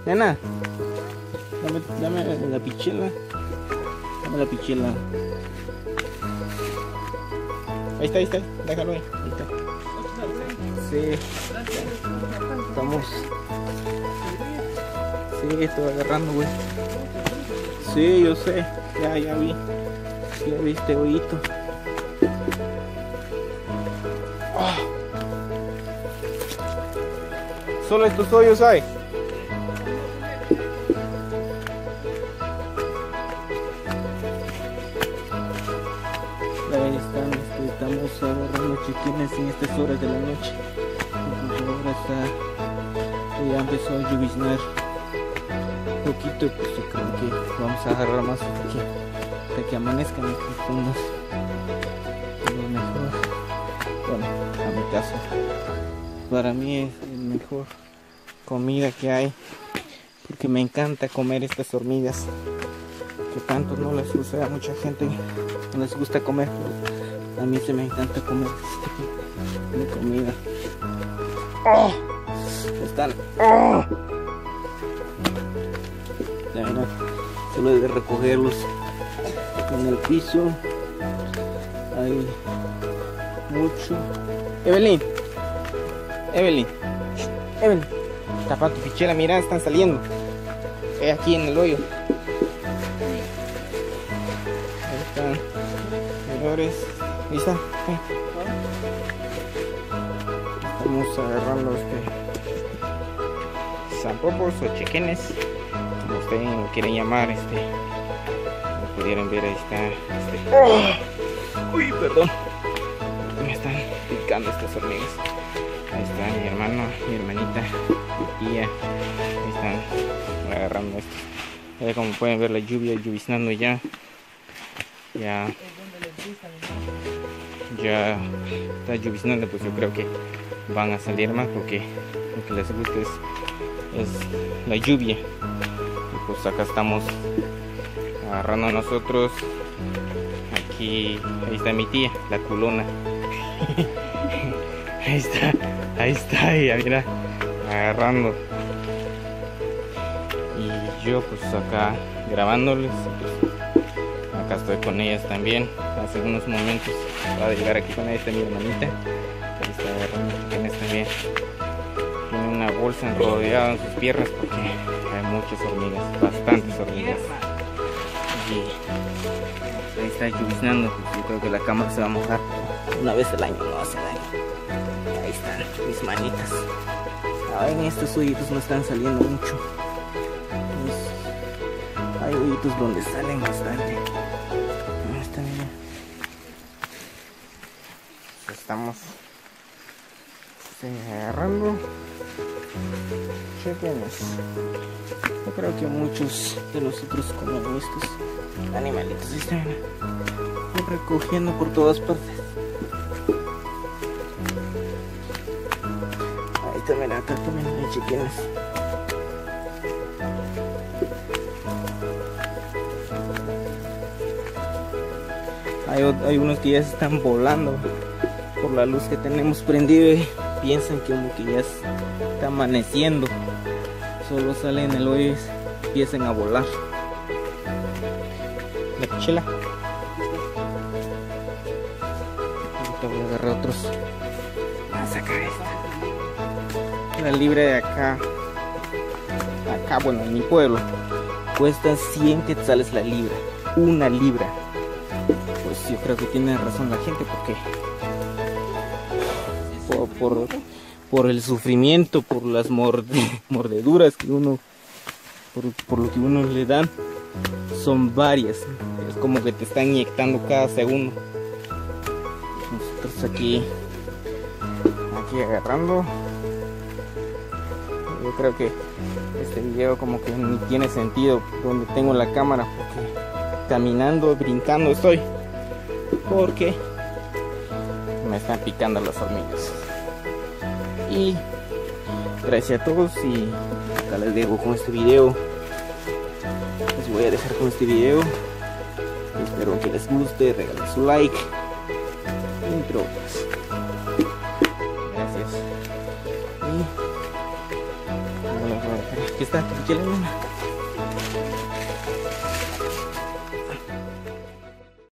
Nena, dame la pichela. Dame la pichela. Ahí está, déjalo ahí. Ahí está. Sí. Estamos. Sí, estoy agarrando, güey. Sí, yo sé. Ya vi. Ya vi este hoyito. Oh. Solo estos hoyos hay. Ahí están, estamos agarrando chiquines en estas horas de la noche. Ahora ya empezó a lloviznar un poquito, pues yo creo que vamos a agarrar más hasta que amanezcan aquí fondos. Lo mejor, bueno, a mi caso, para mí es la mejor comida que hay, porque me encanta comer estas hormigas, que tanto no les gusta a mucha gente, no les gusta comer, pero a mí se me encanta comer este tipo de comida. ¡Oh! Están. ¡Oh! Solo de recogerlos en el piso. Hay mucho. Evelyn, tapa tu pichera, mira, están saliendo. Aquí en el hoyo. Ahí están. Señores, ahí está. Estamos agarrando zampopos o chequenes, como ustedes lo quieren llamar. Como pudieran ver, ahí está. ¡Oh! Uy, perdón, me están picando estas hormigas. Ahí está mi hermano, mi hermanita, mi tía. Ahí están agarrando esto. Como pueden ver, la lluvia lloviznando ya está lloviznando, pues yo creo que van a salir más, porque lo que les gusta es la lluvia. Y pues acá estamos agarrando nosotros. Aquí, ahí está mi tía, la culona. ahí está ella, mira, agarrando. Y yo pues acá grabándoles, pues, acá estoy con ellas también. Hace unos momentos acaba de llegar aquí con ella, está mi hermanita. Ahí está agarrando chiquines también. Tiene una bolsa enrollada en sus piernas porque hay muchas hormigas, bastantes hormigas. Y ahí está lloviznando, pues yo creo que la cámara se va a mojar una vez al año, no hace daño. Ahí están mis manitas. En estos hoyitos no están saliendo mucho. Hay hoyitos donde salen bastante. Estamos agarrando chequenes. Yo creo que muchos de nosotros comemos estos animalitos. Están recogiendo por todas partes. Ahí también, acá también hay chequenes. Hay unos que ya se están volando por la luz que tenemos prendida y piensan que como que ya está amaneciendo. Solo salen en el hoyo y empiezan a volar. La pichela. Ahorita voy a agarrar otros. Vamos a sacar esta. La libra de acá, bueno, en mi pueblo, cuesta 100 quetzales la libra. Una libra. Pues yo creo que tiene razón la gente, porque por el sufrimiento, por las mordeduras que uno, por lo que uno le dan, son varias. Es como que te están inyectando cada segundo. Nosotros aquí agarrando. Yo creo que este video como que ni tiene sentido donde tengo la cámara, porque caminando, brincando estoy, porque me están picando las hormigas. Y gracias a todos, y acá les dejo con este video. Les voy a dejar con este video. Espero que les guste, regalen su like, entre otras. Gracias. Y Aquí está, tranquila, nena.